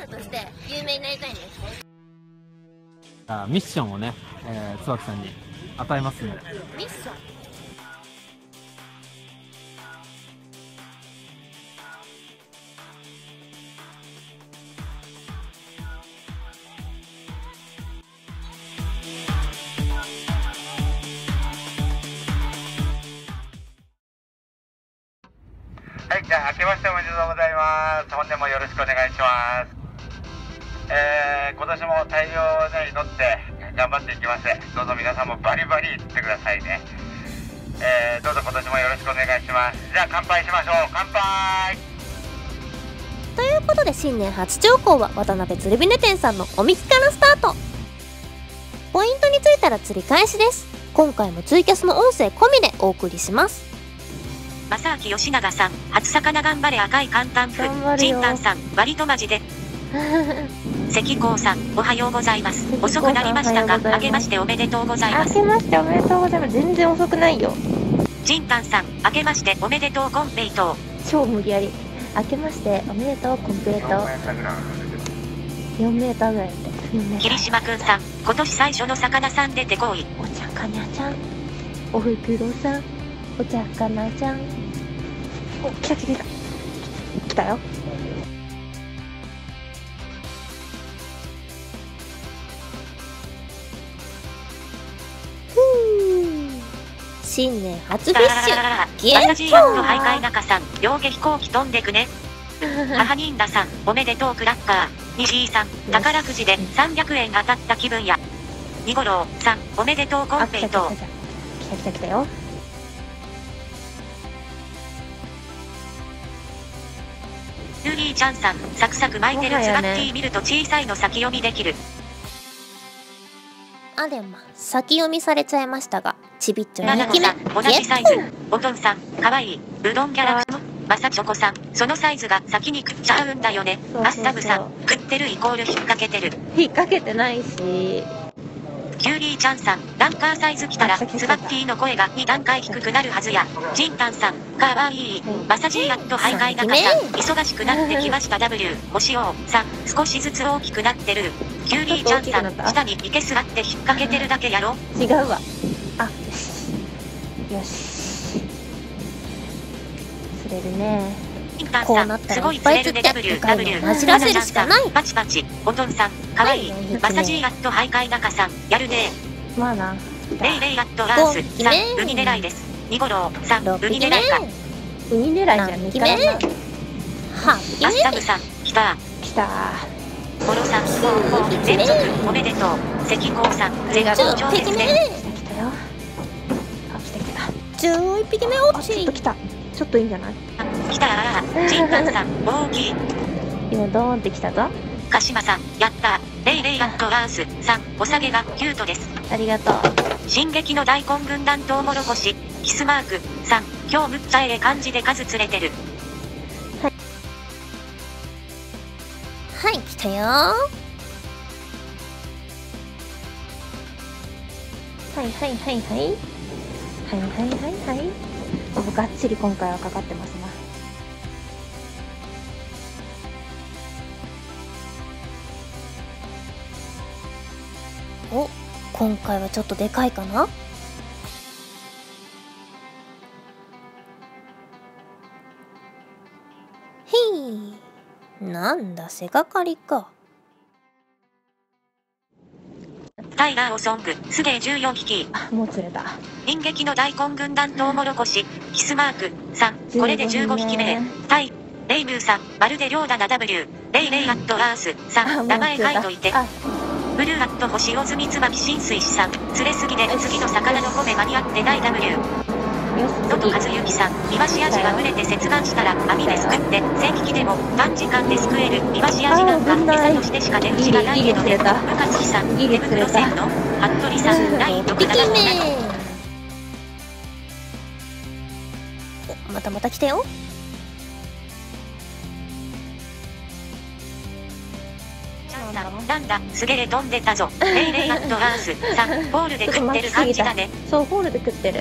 ーとして有名になりたいんです。 ミッションをね、椿さんに与えますんで。 ミッション。 はい、じゃあ明けましておめでとうございます。本年もよろしくお願いします。今年も大量に乗って頑張っていきます。どうぞ皆さんもバリバリいってくださいね。どうぞ今年もよろしくお願いします。じゃあ乾杯しましょう。乾杯。 ということで新年初兆候は渡辺鶴瓶店さんのおみきからスタート。ポイントについたら釣り返しです。今回もツイキャスの音声込みでお送りします。 正明吉永さん、初魚頑張れ赤い簡単風。ジンタンさん、割とマジで。関光さん、おはようございます。遅くなりましたが、明けましておめでとうございます。 明けましておめでとうございます。全然遅くないよ。 ジンタンさん、明けましておめでとうコンペイトー。 超無理やり。明けましておめでとうコンプレート。4メーターぐらいで。 霧島くんさん、今年最初の魚さん出てこい。 お茶かなちゃん。おふくろさん。お茶かなちゃん。お、来た来た来た。来たよ。 新年初フィッシュゲマサジーヤンとッ徘徊中さん、両家飛行機飛んでくね。母ニンダさん、おめでとうクラッカー。西井さん、宝くじで300円当たった気分や。ニゴロウさん、おめでとうコンペイトー。 来た来た来たよ。 ユーリーちゃんさん、サクサク巻いてるツバッティ見ると小さいの先読みできる。 あれま、先読みされちゃいましたが、ちびっちょ2 長野期目さん、同じサイズ。おとんさん、かわいい。うどんキャラクター。まさチョコさん、そのサイズが先に食っちゃうんだよね。 そうそうそうアッサムさん、食ってるイコール引っ掛けてる。 引っ掛けてないし。 キュウリーちゃんさん、ランカーサイズ来たら、ツバッティの声が2段階低くなるはずや。ジンタンさん、かわいい。マサジーやっと徘徊中さん、忙しくなってきました W。おしおうさん、少しずつ大きくなってる。キュウリーちゃんさん、下にいけすがって引っ掛けてるだけやろ。 違うわ。あ、よし。よし。釣れるね。 ジンタンこうさん、 なったらいっすごいぱい釣って釣れるね W。 混じらせるしかない。 パチパチ、おとんさん、かわいい。 はいマサジーやっと徘徊中さん、やるね。 まあな。 レイレイアットラースさん、ウニ狙いです。ニゴロウさん、ウ 6 ニ匹目狙いか。 ウニ狙いじゃねえからな。 8 ア匹目ッサムさん、来た。 来たモロさん、連続おめでとう。関光さん、絶好調 10匹目ですね。 来たよ。あ、来た来た。 11匹目落あ、ちょっちと来た。ちょっといいんじゃない？ 来たー。ジンタンさん、大きい。 今ドーンって来たぞ。 鹿島さん、やったー。レイレイアットラースさん、お下げがキュートです。 ありがとう。 進撃の大根軍団トウモロコシ、キスマークさん、今日むっちゃええ感じで数釣れてる。 はい来たよー。 はいはいはいはい。はいはいはいはい。がっちり今回はかかってますな。 お、今回はちょっとでかいかな。へい、なんだ背がかりか。 タイガーオソング、すげえ14匹。 あ、もう釣れた。 進撃の大根軍団トウモロコシ、キスマークさん、これで15匹目。タイ、レイムーさん、まるで量だな W。レイレイアットラースさん、名前書いといて。 あ、 ブルーアット星尾住椿新水師さん、釣れすぎで次の魚の米間に合ってない W。 よし、 野戸和幸さん、イワシアジが群れて接岸したら網ですくって1000匹でも短時間で救えるイワシアジなんか餌としてしか出口がないけどね。向月さん、手袋せんの服部さん、ライン 6匹と体の目。お、またまた来たよ。 なんだ、すげえ飛んでたぞ。レイレイアットラースさん、ホールで食ってる感じだね。 そう、ホールで食ってる。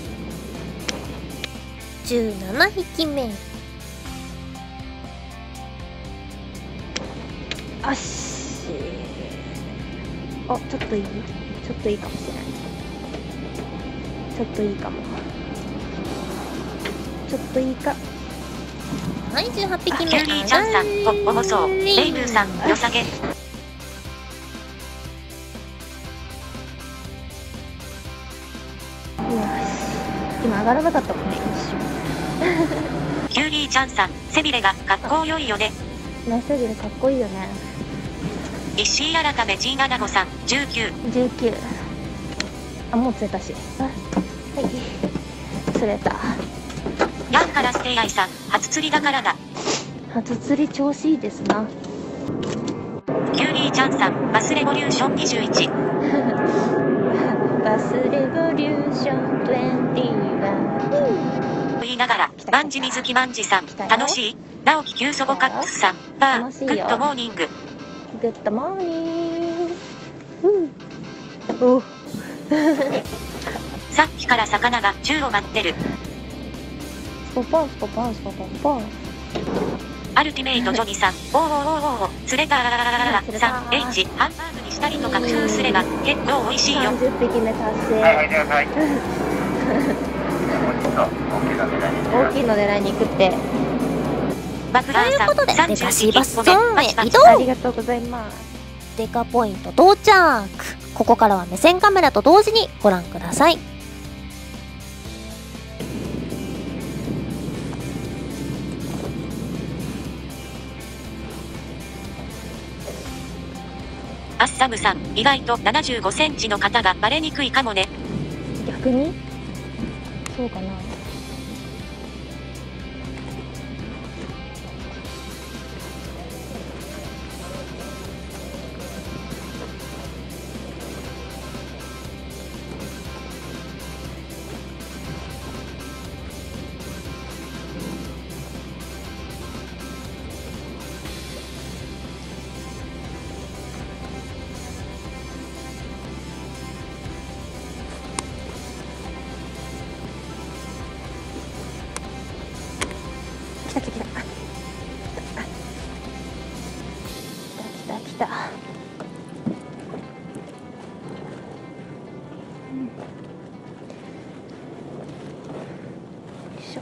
17匹目。 よし。あ、ちょっといい？ちょっといいかもしれない。ちょっといいかも。ちょっといいか。 はい、18匹目。 キュウリーちゃんさん、おもそう。レイムーさん、よさげ。 よし。今上がらなかったもんね、一キュウリーちゃんさん、背びれがかっこよいよね。 瞬。ナイスビルかっこいいよね。 石井改め G75 さん、19。 19。あ、もう釣れたし。あ、はい。釣れた。 ヤンカラステイアイさん、初釣りだからだ。 初釣り調子いいですな。 キュウリーちゃんさん、バスレボリューション21。 バスレボリューション21。 言いながら、万事水木万事さん、楽しい？直樹急祖母カックスさん、バー、グッドモーニング。 グッドモーニング。お。 さっきから魚が宙を待ってる。 スポポンスポポンスポポンポン。 アルティメイトジョニさん、おー、釣れたらららららら、3H、ハンバーグにしたりとか工夫すれば、結構美味しいよ。 30匹目達成。 はい、はい、では、はい。もうちょっと大きいの狙いに行きます。 大きいの狙いに行くって。 バフラーさん、 ということでデカシーバスゾーンへ移あ動。 りがとうございます。 デカポイント到着。ここからは目線カメラと同時にご覧ください。 アッサムさん、意外と75センチの方がバレにくいかもね。 逆にそうかな。来た来た来た。来た来た。うん。よいしょ。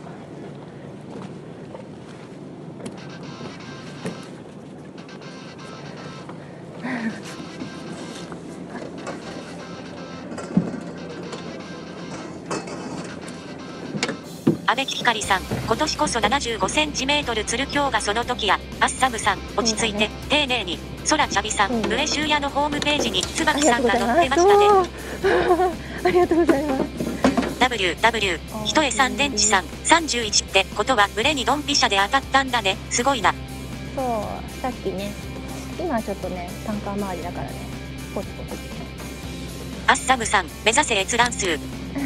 阿部ひかりさん、今年こそ75センチメートル釣る今日がその時や。アッサムさん、落ち着いて、丁寧に。そらちゃびさん、上州屋のホームページに椿さんが載ってましたね。 ありがとうございます。 WW、ひとえさん電池さん、31ってことは群れにドンピシャで当たったんだね。すごいな。 そう、さっきね、今はちょっとね、タンカー周りだからね、ポチポチ。 アッサムさん、目指せ閲覧数。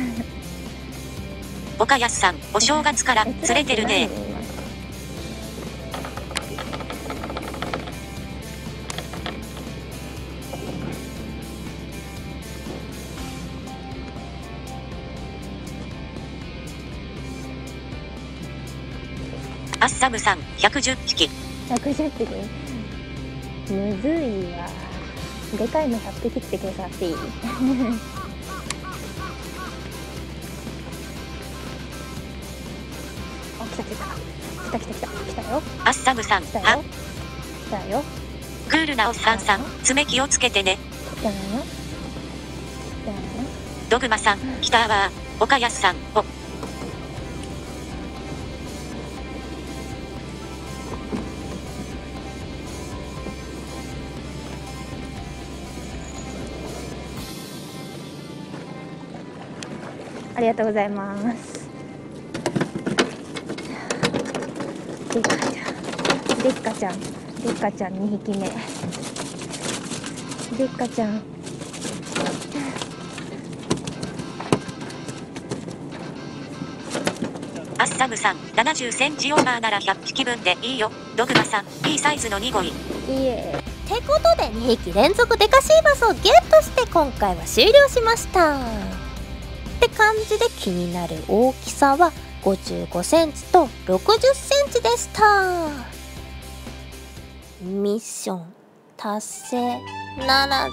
岡安さん、お正月から釣れてるね。アッサムさん、110匹。 110匹むずいわ。でかいの100匹って計算していい？あ、来た来た来た来た来た来たよ。 アッサムさん、 来たよ。 は、 来たよ。 クールなおっさんさん、爪気をつけてね。 来たのよ。来たのよ。 ドグマさん、来たわー。岡安さん、お。 ありがとうございます。でっかちゃん、でっかちゃん、でっかちゃん2匹目。でっかちゃん。 アッサムさん、70センチオーバーなら100匹分でいいよ。ドグマさん、いいサイズの2号。 いえ。 ってことで2匹連続デカシーバスをゲットして今回は終了しました。って感じで気になる大きさは55センチと60センチでした。ミッション達成ならず。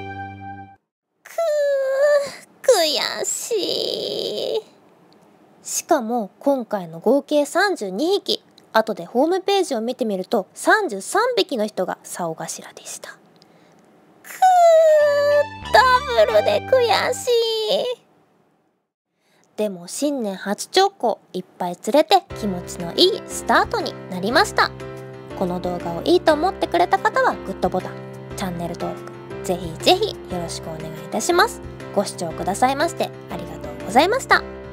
悔しい。しかも今回の合計32匹、後でホームページを見てみると33匹の人が竿頭でした。ダブルで悔しい。でも新年初釣行いっぱい釣れて気持ちのいいスタートになりました。この動画をいいと思ってくれた方はグッドボタン、チャンネル登録ぜひぜひよろしくお願いいたします。ご視聴くださいましてありがとうございました。